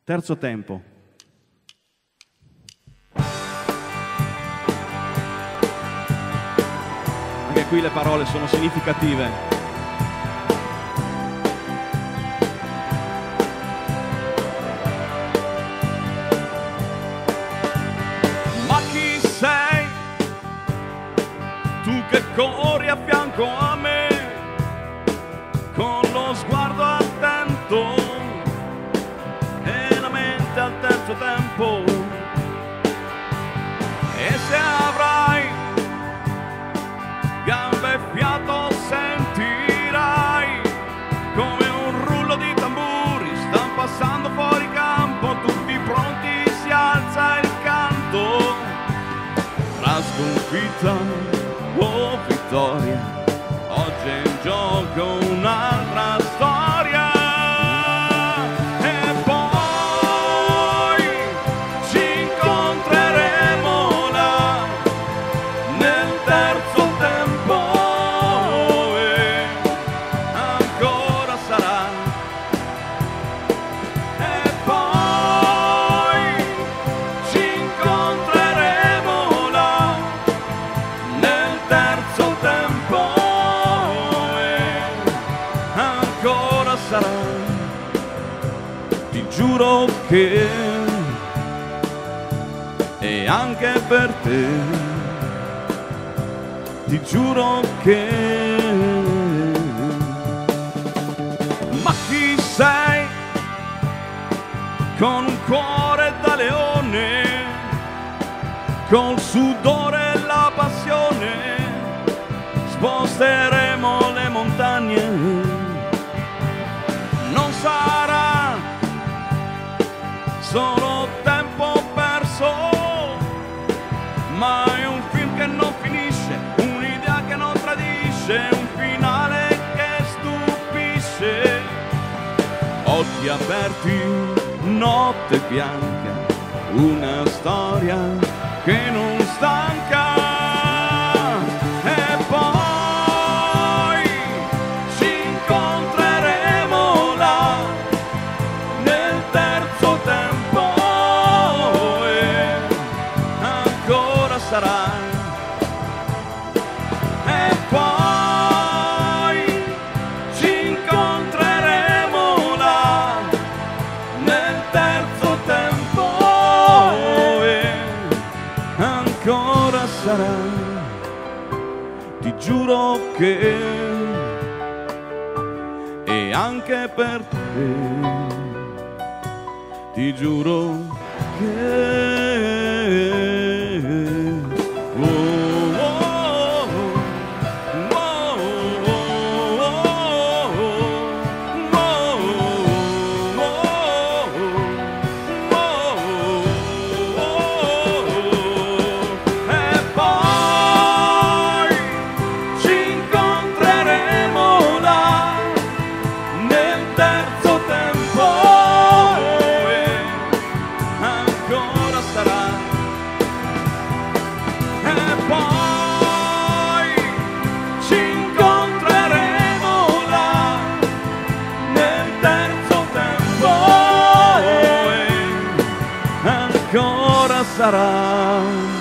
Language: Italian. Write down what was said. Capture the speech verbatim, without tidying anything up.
Terzo tempo. Anche qui le parole sono significative. Ma chi sei tu che corri a fianco a me con lo sguardo attento e la mente al terzo tempo? E se avrai gambe e fiato sentirai come un rullo di tamburi stanno passando fuori campo, tutti pronti, si alza il canto. Tra sconfitta o vittoria, oggi è in gioco un'altra storia. E poi ci incontreremo là nel terzo tempo e ancora sarà. E poi ci incontreremo là nel terzo tempo e ancora sarà. Ti giuro che è anche per te, ti giuro che. Ma chi sei con un cuore da leone, col sudore e la passione sposteremo le montagne. Non sarà solo tempo perso, ma è un film che non finisce, un'idea che non tradisce, un finale che stupisce. Occhi aperti, notte bianca, una storia che non stanca. E poi ci incontreremo là nel terzo tempo e ancora sarà. E poi ci incontreremo là nel terzo tempo e ancora sarà. Ti giuro che è anche per te, ti giuro che. Oh, oh, oh, oh, oh, e poi ci incontreremo là nel terzo tempo e ancora sarà. E poi ci incontreremo là nel terzo tempo e ancora sarà.